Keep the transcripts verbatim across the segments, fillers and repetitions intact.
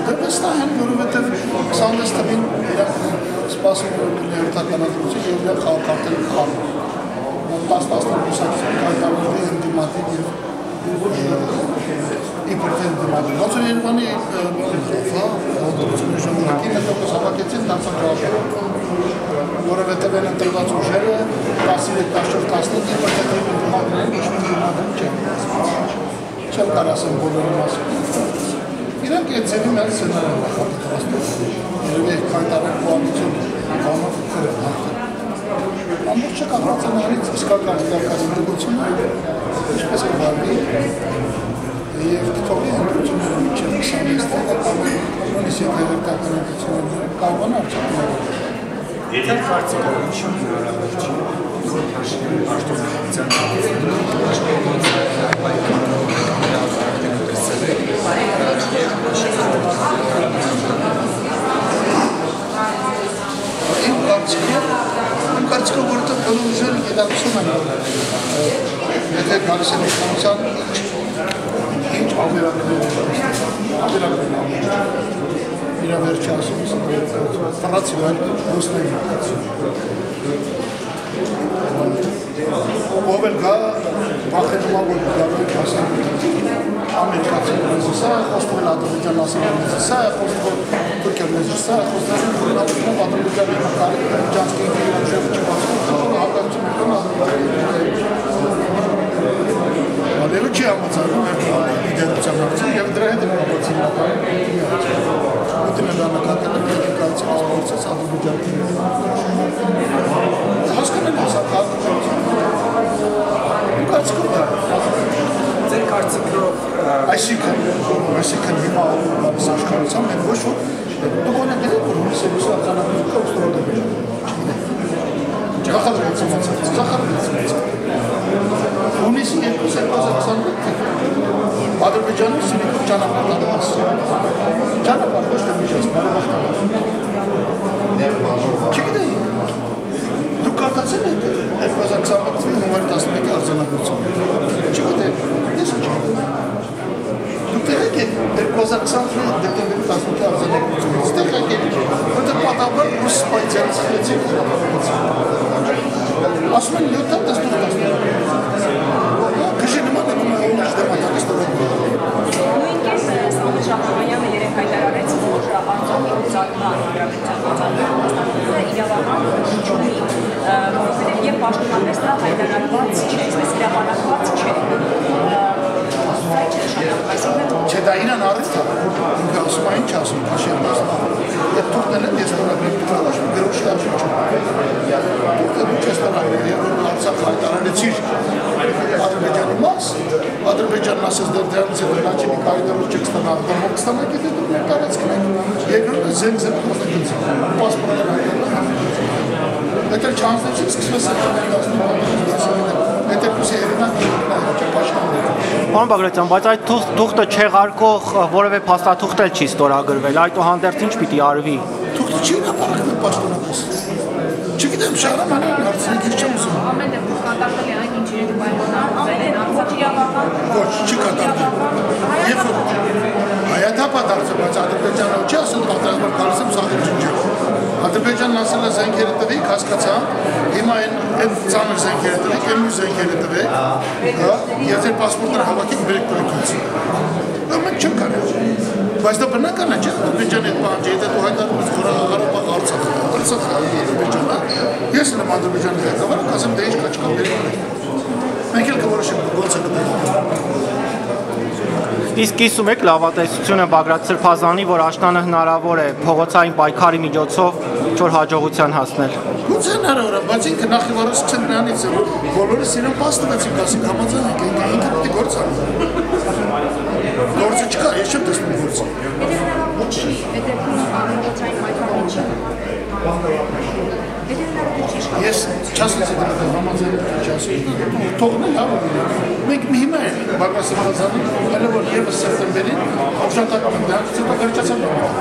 Դե վստահ են, որովհետև քսանվեց թվին սպասում ներթականադրություն եւ դեռ խաղակարտել խաղում։ տասը-տասնյակ կուսակցություն կայտարարվի ընդդիմադիր եւ իբրտեն դիմադիր։ Ոնց որ Երևանի հանդուրությունը ժամանակին հետոպես հավաքեցին դարձան քաղաքում, որովհետև են ընտրված ուժերը տասնյոթ տասնչորս տասնինը իբրտեն դիմադրին ոչ մի դիմադրին չեն։ Չեմ կարող ասեմ բոլորի մասին։ Իրանք այդ ձևի մեր սցենարը նախապատրաստում երևի կայտարար կոալիցիոն կանով քրը հաղթել։ Ամբողջը կախված է նարից իսկական իրական ընդդիմությունը, ինչպես կվարվի և կթողի ընդդիմությունները մինչև քսանվեց թվականը կամ նույնիսկ եթե իրական ընդդիմությունները կարողան արդյունքները։ Եթե կարծիքը ինչի հնարավորություն Իմ կարծիքով որովհետև բոլոր ուժերը գիտակցում են, եթե գալիս են իշխանության ինչ ավերակներ ավերակներ իր վերջի ասում ֆրանսիա այլ ռուսների ով էլ գա վախենում որ գալու ասում ամերիկացի մեզսա խոստվել ադրբեջան ասում մեզսա խոստվել Թուրքիա մեզսա խոստվել Ադրբեջան ադրբեջանի մակարի ջանսկի ուժերը չբացում հակացում են Ալևը չի համաձայնում իդեալության հարցում եւ դրա հետ կապված իրական Պուտինը դա նկատել է կայացած գործից Ադրբեջանի հասկանալի է սա Ձեր կարծիքով այսինքն այսինքն հիմա այս աշխարհությամբ են ոչ որ դու գոնե դեպք որ հույս է ուսանողական կոստրոդը Ջախարեցիացած Ջախարեցիացած Հունիսի երկուս հազար քսանմեկ Ադրբեջանի սինիկով ճանապարհ ճանապարհ ոչ թե միջազգային Չգիտեի դուք կարծացել եք երկու հազար քսանմեկ թվականի հունվարի տասնմեկի արձանագրությունը Չգիտեի ես չգիտեմ Դուք տեղեք եք երկու հազար քսանմեկի դեկտեմբերի տասնմեկի արձանագրությունը տեղեք եք որտեղ պատահաբար ռուս սպայցիանից խլեցին ասում են յոթ տասնութ Քշի նման է նման է ոնց դեմատակստորը Նույնպես Սամվել Շահրամանյանը երեք հայտարարեց, որ Արցախի ուսանման հանրապետության իրավական չունի, որովհետև եւ պաշտոնապես դա հայտարարված չէ, այսպես իրավանակված չէ։ Չէ, դա իրան առիթ է, ինքը ասում է ինչ ասում, քաշի ասում։ Այդ թուրքներն են դեստորագրել, ոչ մի գրոշի արժեք չունի։ Թուրքները ինչ էստորագրել, երբ որ Արցախ հայտարարեցիր Ադրբեջանի մաս, Ադրբեջանն ասեց դեռ դրանից հետո Լաչինի կարիդորով չեք ստանալ, դրմոք ստանալ, եթե դուք մեր տարածքն եք։ Երկրորդը զենք-զենք խոսնակից, պասպորտներ հայտարարել։ Եթե չանցնեցիք, սկսում է Եթե կուսի երինակ Պարոն Բագրատյան, բայց այդ թուղթը չեղարկող որևէ փաստաթուղթ էլ չի ստորագրվել, այդուհանդերձ ինչ պիտի արվի։ Թուղթը չի հրապարակվել պաշտոնապես։ Չգիտեմ, Շահրամանյանն հարցրեք, ես չեմ ուզում։ Ամեն դեպքում կատարվել է այն ինչ իրենք պայմանավորվել են, Արցախի իրավական։ Ոչ, չի կատարվել։ Երբ որ հայաթափա դարձել, բայց Ադրբեջանը չի ասել պատրաստ որ գալիս եմ սաղել ջնջել։ Ադրբեջանն ասել է զենքերը տվեք, հասկացա, հիմա այն ծանր զենքերը տվեք, այն մյուս զենքերը տվեք, եւ ձեր պասպորտները հավաքեք բերեք տվեք։ Դա մենք չեմ կարող։ Բայց դա բնական է, չէ՞, Ադրբեջանի հետ պահանջը, եթե դու հայտարարում ես Ղարաբաղ Արցախը, Արցախը Ադրբեջանը, ես եմ Ադրբեջանի ղեկավարը, կասեմ դե ինչ կա չկա բերեք։ Մենք էլ կորոշենք ոնց է գտնվում։ Իսկ կիսում եք լավատեսությունը Բագրատ Սրբազանի, որ աշնանը հնարավոր է փողոցային պայքարի միջոցով չոր հաջողության հասնել։ Գուցե հնարավոր է, բայց ինքը նախ եւ առաջ սկսենք նրանից, որ բոլորս իրեն պաստվեցին, ասենք համաձայն ենք, ինքը պետք է գործ անի։ Գործը չկա, ես չեմ տեսնում գործը։ Եթե փողոցային պայքարի չի։ Ես չասեցի դրա համաձայն չասեցի, թողնել հա։ Մենք հիմա ենք Բագրատ Սրբազանի, հələ որ եւս սեպտեմբերին օժանդակում են դրանից հետո վերջացան։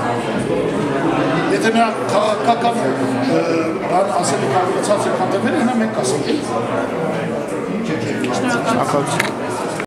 Եթե նա քաղաքական բան ասել կարողացած է կանդամել, հենա մենք կասենք։ Շնորհակալություն։